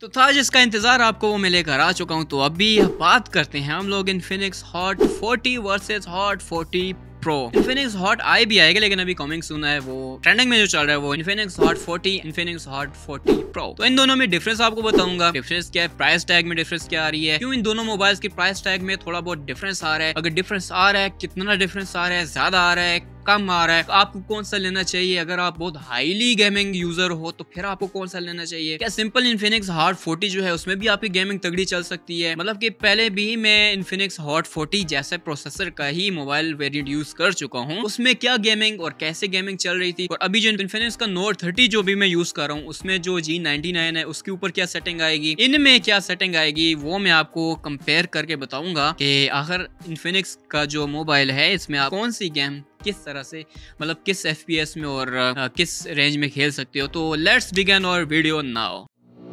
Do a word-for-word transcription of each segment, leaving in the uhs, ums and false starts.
तो था जिसका इंतजार आपको वो मैं लेकर आ चुका हूँ। तो अभी बात करते हैं हम लोग Infinix hot forty versus Hot forty Pro. Infinix Hot i भी आएगा लेकिन अभी कमिंग सुना है, वो ट्रेंडिंग में जो चल रहा है वो Infinix hot forty, Infinix hot forty Pro. तो इन दोनों में डिफरेंस आपको बताऊंगा। डिफरेंस क्या है, प्राइस टैग में डिफरेंस क्या आ रही है, क्यों इन दोनों मोबाइल्स की प्राइस टैग में थोड़ा बहुत डिफरेंस आ रहा है, अगर डिफरेंस आ रहा है कितना डिफरेंस आ रहा है, ज्यादा आ रहा है कम आ रहा है, तो आपको कौन सा लेना चाहिए। अगर आप बहुत हाईली गेमिंग यूजर हो तो फिर आपको कौन सा लेना चाहिए। क्या सिंपल इन्फिनिक्स हॉट फोर्टी जो है उसमें भी आपकी गेमिंग तगड़ी चल सकती है। मतलब कि पहले भी मैं इन्फिनिक्स हॉट फोर्टी जैसे प्रोसेसर का ही मोबाइल वेरिएंट यूज कर चुका हूँ, उसमें क्या गेमिंग और कैसे गेमिंग चल रही थी। और अभी जो इन्फिनिक्स का नोट थर्टी जो भी मैं यूज कर रहा हूँ उसमें जो जी नाइनटी नाइन है उसके ऊपर क्या सेटिंग आएगी, इनमें क्या सेटिंग आएगी, वो मैं आपको कंपेयर करके बताऊंगा कि आखिर इन्फिनिक्स का जो मोबाइल है इसमें आप कौन सी गेम किस तरह से, मतलब किस एफपीएस में और आ, किस रेंज में खेल सकते हो। तो let's begin our video now.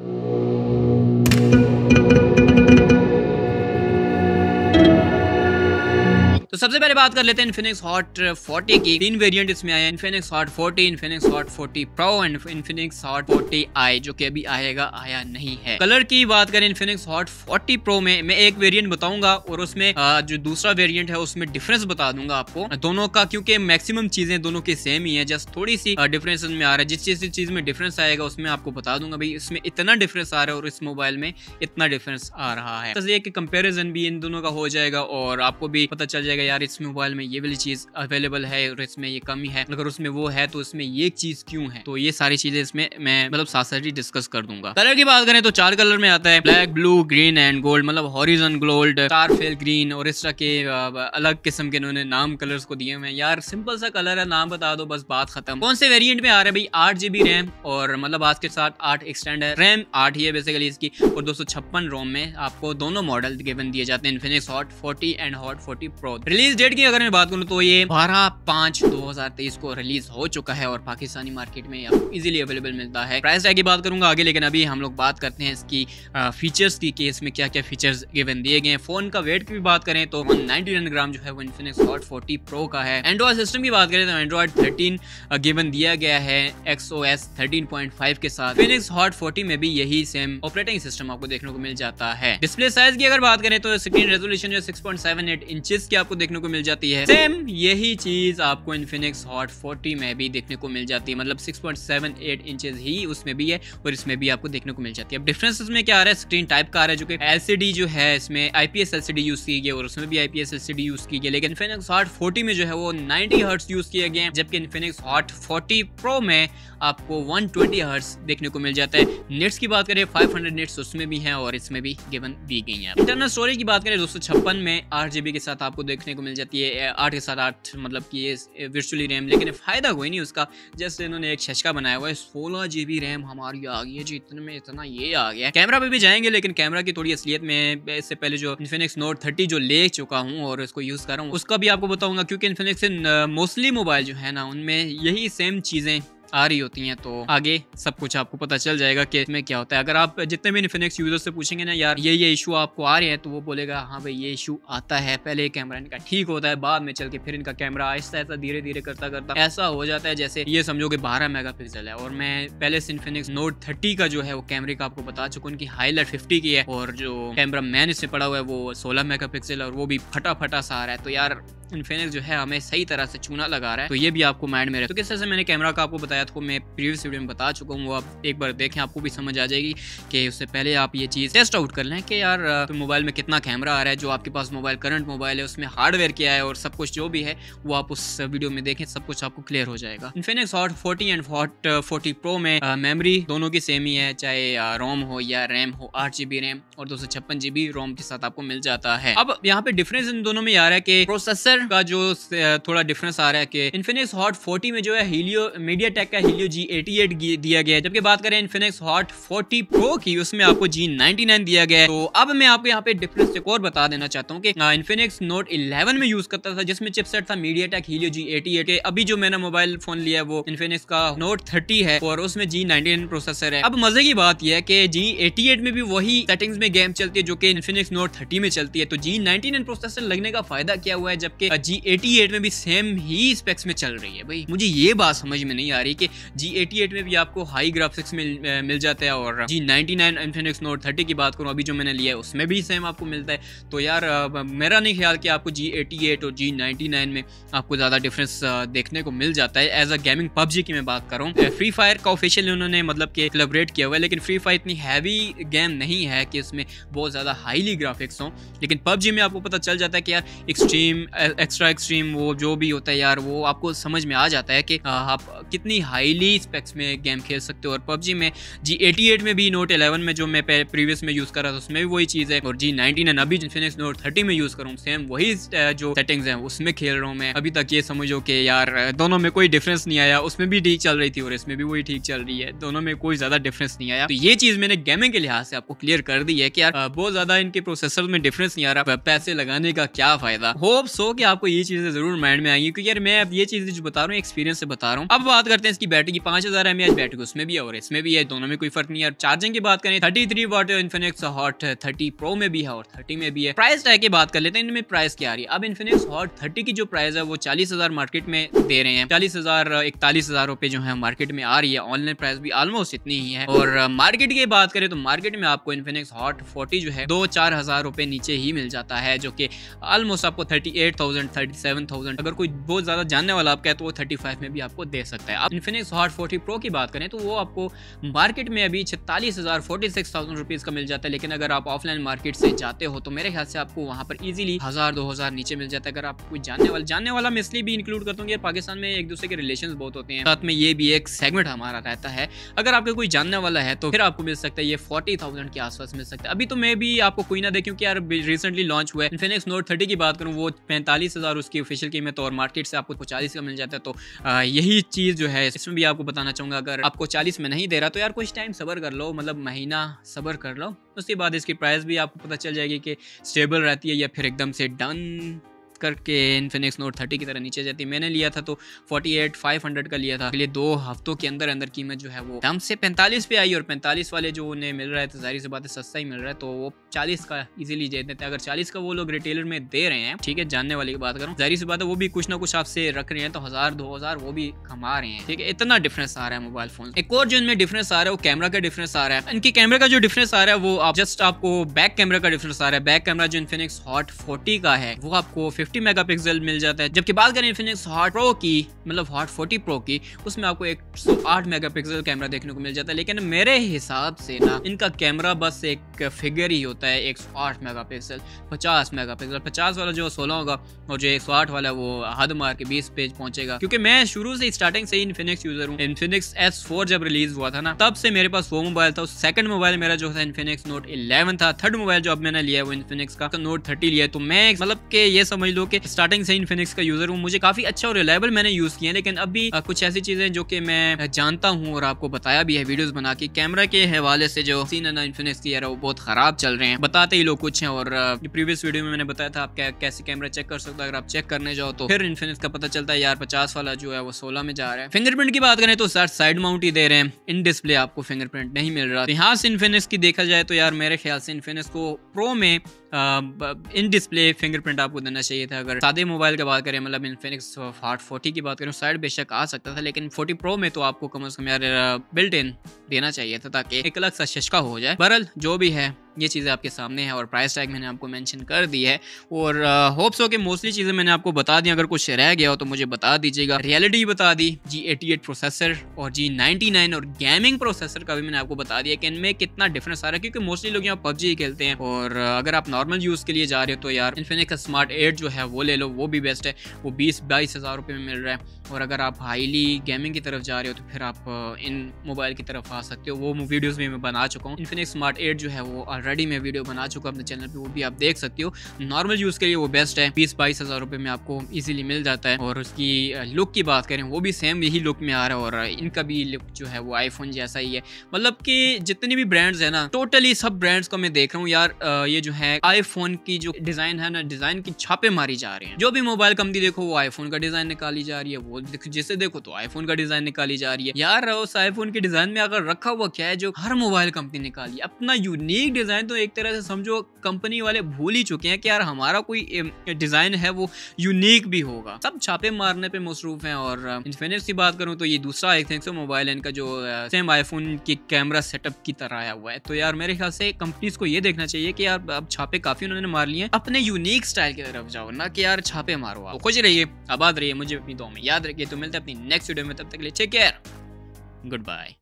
तो सबसे पहले बात कर लेते हैं इन्फिनिक्स हॉट फोर्टी की। तीन वेरिएंट इसमें आए हैं, Infinix hot forty, Infinix hot forty Pro and Infinix hot forty i, जो कि अभी आएगा आया नहीं है। कलर की बात करें इन्फिनिक्स हॉट फोर्टी प्रो में मैं एक वेरिएंट बताऊंगा और उसमें आ, जो दूसरा वेरिएंट है उसमें डिफरेंस बता दूंगा आपको दोनों का, क्योंकि मैक्सिमम चीजें दोनों की सेम ही है, जस्ट थोड़ी सी डिफरेंस में आ रहा है। जिस चीज चीज में डिफरेंस आएगा उसमें आपको बता दूंगा भाई इसमें इतना डिफरेंस आ रहा है और इस मोबाइल में इतना डिफरेंस आ रहा है। तो एक कंपेरिजन भी इन दोनों का हो जाएगा और आपको भी पता चल जाएगा यार इस मोबाइल में ये वाली चीज अवेलेबल है और इसमें ये कमी है, अगर उसमें वो है तो इसमें ये चीज क्यों है। तो ये सारी चीजें इसमें मैं मतलब साथ साथ ही डिस्कस कर दूंगा। कलर की बात करें तो चार कलर में आता है, black, blue, green and gold. मतलब हॉरिजन गोल्ड, स्टारफेल ग्रीन और इस तरह के अलग किस्म के इन्होंने नाम कलर्स को दिए हुए हैं। यार सिंपल सा कलर है, नाम बता दो बस बात खत्म। कौन से वेरिएंट में आ रहा है भाई, आठ जीबी रैम और मतलब आज के साथ आठ एक्सटेंड है, रैम आठ ही है बेसिकली इसकी, और दो सौ छप्पन रोम में आपको दोनों मॉडल गिवन दिए जाते हैं Infinix hot forty and hot forty Pro. Release date की अगर मैं बात करूं तो ये बारह पाँच दो हजार तेईस को रिलीज हो चुका है और पाकिस्तानी मार्केट में आपको इजीली अवेलेबल मिलता है। प्राइस टैग की बात करूंगा आगे, लेकिन अभी हम लोग बात करते हैं इसकी फीचर्स की, केस में क्या क्या फीचर्स गिवन दिए गए हैं। फोन का वेट की भी बात करें तो वन नाइनटी नाइन ग्राम जो है वो इन्फिनिक्स हॉट फोर्टी प्रो का है। एंड्रॉइड सिस्टम की बात करें तो एंड्रॉइड थर्टीन गिवन दिया गया है एक्सओएस थर्टीन पॉइंट फाइव के साथ। इन्फिनिक्स हॉट फोर्टी में भी यही सेम ऑपरेटिंग सिस्टम आपको देखने को मिल जाता है। डिस्प्ले साइज की अगर बात करें तो स्क्रीन रेजोल्यूशन जो six point seven eight inches की आपको देखने को मिल जाती है। सेम यही चीज आपको इन्फिनिक्स हॉट फोर्टी में भी देखने को मिल जाती है, मतलब six point seven eight inches ही उसमें भी है और इसमें भी आपको देखने को मिल जाती है। अब डिफरेंस इसमें क्या आ रहा है, स्क्रीन टाइप का आ रहा है, जो कि एलसीडी जो है इसमें आईपीएस एलसीडी यूज की गई और उसमें भी आईपीएस एलसीडी यूज की गई, लेकिन इन्फिनिक्स हॉट फोर्टी में जो है वो नाइनटी हर्ट्ज यूज किए गए हैं, जबकि इन्फिनिक्स हॉट फोर्टी प्रो में आपको वन ट्वेंटी हर्ट्ज देखने को मिल जाता है। नेट्स की बात करें फाइव हंड्रेड नेट्स उसमें भी है और इसमें भी गिवन दी गई है। इंटरनल स्टोरेज की बात करें दो सौ छप्पन में आठ जीबी के साथ आपको देखने को मिल जाती है, आठ के साथ आठ मतलब कि ये वर्चुअली रैम, लेकिन फायदा कोई नहीं उसका, जैसे इन्होंने एक छचका बनाया हुआ है, सोलह जीबी रैम हमारी आ गई है जी, इतने में इतना ये आ गया। कैमरा पे भी जाएंगे लेकिन कैमरा की थोड़ी असलियत में इससे पहले जो इन्फिनिक्स नोट थर्टी जो ले चुका हूँ और उसको यूज कर रहा हूँ उसका भी आपको बताऊंगा, क्योंकि इन्फिनिक्स से मोस्टली मोबाइल जो है ना उनमें यही सेम चीजें आ रही होती हैं, तो आगे सब कुछ आपको पता चल जाएगा कि इसमें क्या होता है। अगर आप जितने भी इन्फिनिक्स यूजर से पूछेंगे ना यार ये ये इशू आपको आ रहे हैं, तो वो बोलेगा हाँ भाई ये इशू आता है, पहले कैमरा इनका ठीक होता है, बाद में चल के फिर इनका कैमरा आहिस्ता आहिस्ता धीरे धीरे करता करता ऐसा हो जाता है जैसे ये समझो कि बारह मेगा पिक्सल है। और मैं पहले से इन्फिनिक्स नोट थर्टी का जो है वो कैमरे का आपको बता चुका हूँ, उनकी हाईलाइट फिफ्टी की है और जो कैमरा मैन इससे पड़ा हुआ है वो सोलह मेगा पिक्सल और वो भी फटा फटा सा आ रहा है। तो यार इन्फिनिक्स जो है हमें सही तरह से चूना लगा रहा है, तो ये भी आपको माइंड में रहे। तो किस तरह से मैंने कैमरा का आपको बताया था, मैं प्रीवियस वीडियो में बता चुका हूँ, वो आप एक बार देखें आपको भी समझ आ जाएगी कि उससे पहले आप ये चीज़ टेस्ट आउट कर लें कि यार तो मोबाइल में कितना कैमरा आ रहा है, जो आपके पास मोबाइल करंट मोबाइल है उसमें हार्डवेयर क्या है और सब कुछ जो भी है वो आप उस वीडियो में देखें, सब कुछ आपको क्लियर हो जाएगा। Infinix hot forty and hot forty pro में मेमोरी दोनों की सेम ही है, चाहे रोम हो या रैम हो, आठ जीबी रैम और दो सौ छप्पन जीबी रोम के साथ आपको मिल जाता है। अब यहाँ पे डिफरेंस इन दोनों में आ रहा है कि प्रोसेसर का जो थोड़ा डिफरेंस आ रहा है कि इन्फिनिक्स हॉट फोर्टी में जो है हीलियो मीडियाटेक का हीलियो जी एटी एट दिया गया है, जबकि बात करें इन्फिनिक्स हॉट फोर्टी प्रो की उसमें आपको जी नाइनटी नाइन दिया गया है। तो अब मैं आपको यहाँ पे डिफरेंस एक और बता देना चाहता हूँ कि इन्फिनिक्स नोट इलेवन में यूज करता था जिसमें चिपसेट था MediaTek Helio G eighty eight, अभी जो मैंने मोबाइल फोन लिया वो इन्फिनिक्स का नोट थर्टी है और उसमें जी नाइनटी नाइन प्रोसेसर है। अब मजे की बात यह है कि जी एटी एट में भी वही सेटिंग्स में गेम चलती है जो कि इन्फिनिक्स नोट थर्टी में चलती है। तो जी नाइनटी नाइन प्रोसेसर लगने का फायदा क्या हुआ है, जबकि कि जी एटी एट में भी सेम ही स्पेक्स में चल रही है। भाई मुझे ये बात समझ में नहीं आ रही कि जी एटी एट में भी आपको हाई ग्राफिक्स मिल मिल जाता है और G ninety nine Infinix note thirty की बात करूँ अभी जो मैंने लिया है उसमें भी सेम आपको मिलता है। तो यार मेरा नहीं ख्याल कि आपको जी एटी एट और जी नाइनटी नाइन में आपको ज़्यादा डिफरेंस देखने को मिल जाता है। एज अ गेमिंग पबजी की मैं बात करूँ, फ्री फायर का ऑफिशियली उन्होंने मतलब कि कोलैबोरेट किया हुआ है, लेकिन फ्री फायर इतनी हैवी गेम नहीं है कि उसमें बहुत ज़्यादा हाईली ग्राफिक्स हों। लेकिन पबजी में आपको पता चल जाता है कि यार एक्सट्रीम एक्स्ट्रा एक्सट्रीम वो जो भी होता है यार वो आपको समझ में आ जाता है कि आप कितनी हाईली स्पेक्स में गेम खेल सकते हो। और पबजी में जी एटी एट में भी नोट इलेवन में जो मैं प्रीवियस में यूज़ कर रहा था उसमें भी वही चीज़ है, और जी नाइनटी नाइन अभी इन्फिनिक्स नोट थर्टी में यूज़ करूँ सेम वही जो सेटिंग्स हैं उसमें खेल रहा हूँ मैं अभी तक। ये समझो कि यार दोनों में कोई डिफरेंस नहीं आया, उसमें भी ठीक चल रही थी और इसमें भी वही ठीक चल रही है, दोनों में कोई ज़्यादा डिफरेंस नहीं आया। तो ये चीज़ मैंने गेमिंग के लिहाज से आपको क्लियर कर दी है कि यार बहुत ज़्यादा इनके प्रोसेसर में डिफरेंस नहीं आ रहा, पैसे लगाने का क्या फ़ायदा। होप सो कि आपको ये चीज़ें ज़रूर माइंड में आएंगी, क्योंकि यार मैं अब ये चीज़ें जो बता रहा हूँ एक्सपीरियंस से बता रहा हूँ। अब बात करते हैं इसकी बैटरी की। पाँच हज़ार एम ए एच बैटरी उसमें भी है और इसमें भी है, दोनों में कोई फर्क नहीं है। चार्जिंग की बात करें thirty three watt Infinix hot thirty pro में भी है और थर्टी में भी है। प्राइस टैग की बात कर लेते हैं, इनमें प्राइस क्या आ रही है। अब इन्फिनिक्स हॉट थर्टी की जो प्राइस है वो चालीस हजार मार्केट में दे रहे हैं, चालीस हजार इकतालीस हजार रुपए जो है मार्केट में आ रही है। ऑनलाइन प्राइस भी ऑलमोस्ट इतनी ही है। और मार्केट की बात करें तो मार्केट में आपको इन्फिनिक्स हॉट फोर्टी जो है दो चार हजार रुपए नीचे ही मिल जाता है, जो कि ऑलमोस्ट आपको thirty eight thousand thirty seven thousand अगर कोई बहुत ज्यादा जानने वाला आपका है तो वो थर्टी फाइव में भी आपको दे सकता है। अब इन्फिनिक्स हॉट फोर्टी प्रो की बात करें तो वो आपको मार्केट में अभी छत्तालीस हजार फोर्टी सिक्स थाउजेंड रुपीज का मिल जाता है, लेकिन अगर आप ऑफलाइन मार्केट से जाते हो तो मेरे ख्याल से आपको वहां पर इजीली हजार दो हजार नीचे मिल जाता है। अगर आप कोई जानने वाला जानने वाला मैं इसलिए भी इंक्लूड करता हूँ, पाकिस्तान में एक दूसरे के रिलेशंस बहुत होते हैं, साथ में ये भी एक सेगमेंट हमारा रहता है। अगर आपका कोई जानने वाला है तो फिर आपको मिल सकता है ये फोर्टी थाउजेंड के आसपास मिल सकता है। अभी तो मैं भी आपको कोई ना दे, क्योंकि यार रिसेंटली लॉन्च हुआ है। इन्फिनिक्स नोट थर्टी की बात करूँ वो पैंतालीस हजार उसकी ऑफिशियल कीमत और मार्केट से आपको चालीस का मिल जाता है। तो आ, यही चीज जो है इसमें भी आपको बताना चाहूंगा, अगर आपको चालीस में नहीं दे रहा तो यार कुछ टाइम सब्र कर लो, मतलब महीना सब्र कर लो, उसके बाद इसकी प्राइस भी आपको पता चल जाएगी कि स्टेबल रहती है या फिर एकदम से डन करके इन्फिनिक्स नोट थर्टी की तरह नीचे जाती है। मैंने लिया था तो फोर्टी एट फाइव हंड्रेड का लिया था, लिए दो हफ्तों के अंदर अंदर कीमत जो है वो दम से पैंतालीस पे आई, और पैंतालीस वाले जो उन्हें मिल रहा है तो जाहिर सी बात है सस्ता ही मिल रहा है, तो वो चालीस का इजीली दे देते हैं। अगर चालीस का वो लोग रिटेलर में दे रहे हैं, ठीक है, जानने वाले की बात करूँ, जाहिर सी बात है वो भी कुछ ना कुछ आपसे रख रहे हैं, तो हजार दो हजार वो भी कमा रहे हैं, ठीक है। इतना डिफरेंस आ रहा है मोबाइल फोन। एक और जो इनमें डिफरेंस आ रहा है वो कैमरा का डिफरेंस आ रहा है। इनकी कैमरा का जो डिफरेंस आ रहा है वो आप जस्ट आपको बैक कैमरा का डिफरेंस आ रहा है। बैक कैमरा जो इन्फिनिक्स हॉट फोर्टी का है वो आपको फिफ्टी मेगा पिक्सल मिल जाता है, जबकि बात करें इन्फिनिक्स हॉट प्रो की, मतलब हॉट फोर्टी प्रो की, उसमें आपको एक सौ आठ मेगापिक्सल कैमरा देखने को मिल जाता है। लेकिन मेरे हिसाब से ना इनका कैमरा बस एक फिगर ही होता है, एक सौ आठ मेगापिक्सल पचास मेगापिक्सल पचास वाला जो सोलह होगा और जो एक सौ आठ वाला वो हद मार के बीस पेज पहुंचेगा। क्योंकि मैं शुरू से स्टार्टिंग से ही इन्फिनिक्स यूजर हूँ। इन्फिनिक्स एस फोर जब रिलीज हुआ था ना तब से मेरे पास वो मोबाइल था। सेकंड मोबाइल मेरा जो था इन्फिनिक्स नोट इलेवन था। थर्ड मोबाइल जो अब मैंने लिया है वो इन्फिनिक्स का नोट थर्टी लिया है। तो मैं मतलब कि ये समझ लो कि स्टार्टिंग से इन्फिनिक्स का यूजर हूँ, मुझे काफी अच्छा और रिलायबल मैंने यूज किया है। लेकिन अभी कुछ ऐसी चीजें जो कि मैं जानता हूँ और आपको बताया भी है वीडियोस बना के, कैमरा के हवाले से जो सीन है ना इन्फिनिक्स की यार वो बहुत खराब चल रहे हैं, बताते ही लोग कुछ हैं। और प्रीवियस वीडियो में मैंने बताया था आप क्या कैसे कैमरा चेक कर सकते हो। अगर आप चेक करने जाओ तो फिर इन्फिनिक्स का पता चलता है यार पचास वाला जो है वो सोलह में जा रहा है। फिंगरप्रिंट की बात करें तो सर साइड माउंट ही दे रहे हैं, इन डिस्प्ले आपको फिंगरप्रिंट नहीं मिल रहा। यहाँ से इन्फिनिक्स की देखा जाए तो यार मेरे ख्याल से इन्फिनिक्स को प्रो में इन डिस्प्ले फिंगरप्रिंट आपको देना चाहिए था। अगर सादे मोबाइल की बात करें, मतलब इन्फिनिक्स हॉट फोर्टी की बात करें, साइड बेशक आ सकता था, लेकिन फोर्टी प्रो में तो आपको कम से कम यार बिल्ट इन देना चाहिए था ताकि एक अलग सा शशका हो जाए। बहरहाल जो भी है ये चीज़ें आपके सामने है और प्राइस टैग मैंने आपको मेंशन कर दी है। और होप्स हो कि मोस्टली चीज़ें मैंने आपको बता दी। अगर कुछ रह गया हो तो मुझे बता दीजिएगा। रियलिटी बता दी, जी एटी एट प्रोसेसर और जी नाइनटी नाइन और गेमिंग प्रोसेसर का भी मैंने आपको बता दिया कि इनमें कितना डिफरेंस आ रहा है, क्योंकि मोस्टली लोग यहाँ पबजी खेलते हैं। और अगर आप नॉर्मल यूज़ के लिए जा रहे हो तो यार इन्फिनिक्स का स्मार्ट एट जो है वो ले लो, वो भी बेस्ट है, वो बीस बाईस हज़ार रुपये में मिल रहा है। और अगर आप हाईली गेमिंग की तरफ जा रहे हो तो फिर आप इन मोबाइल की तरफ आ सकते हो, वो वीडियोस भी मैं बना चुका हूँ। इन्फिनिक्स स्मार्ट एट जो है वो ऑलरेडी मैं वीडियो बना चुका अपने चैनल पे, वो भी आप देख सकते हो। नॉर्मल यूज़ के लिए वो बेस्ट है, बीस बाईस हज़ार रुपये में आपको इजीली मिल जाता है। और उसकी लुक की बात करें वो भी सेम यही लुक में आ रहा है और इनका भी लुक जो है वो आईफोन जैसा ही है। मतलब कि जितने भी ब्रांड्स है ना, टोटली सब ब्रांड्स को मैं देख रहा हूँ यार, ये जो है आईफोन की जो डिज़ाइन है ना, डिज़ाइन की छापे मारी जा रहे हैं। जो भी मोबाइल कंपनी देखो वो आईफोन का डिज़ाइन निकाली जा रही है, वो जिसे देखो तो आईफोन का डिज़ाइन निकाली जा रही है। यार उस आईफोन के डिज़ाइन में अगर रखा हुआ क्या है जो हर मोबाइल कंपनी निकाली, अपना यूनिक डिज़ाइन डिजाइन तो एक तरह से समझो कंपनी वाले भूल ही चुके हैं कि यार हमारा कोई डिजाइन है वो यूनिक भी होगा। सब छापे मारने पे मसरूफ हैं। और इन्फिनिक्स की बात करूं तो ये दूसरा आई थिंक सो मोबाइल है इनका जो सेम आईफोन की कैमरा सेटअप की तरह आया हुआ है। तो यार मेरे ख्याल से कंपनीज को ये देखना चाहिए कि यार अब छापे काफी उन्होंने मार लिए हैं, अपने यूनिक स्टाइल की तरफ जाओ, ना कि यार छापे मारो। आप खुश रहिए, आबाद रहिए, मुझे अपनी दुआ में याद रखिए। तो मिलते हैं अपनी नेक्स्ट वीडियो में, तब तक के लिए टेक केयर, गुड बाय।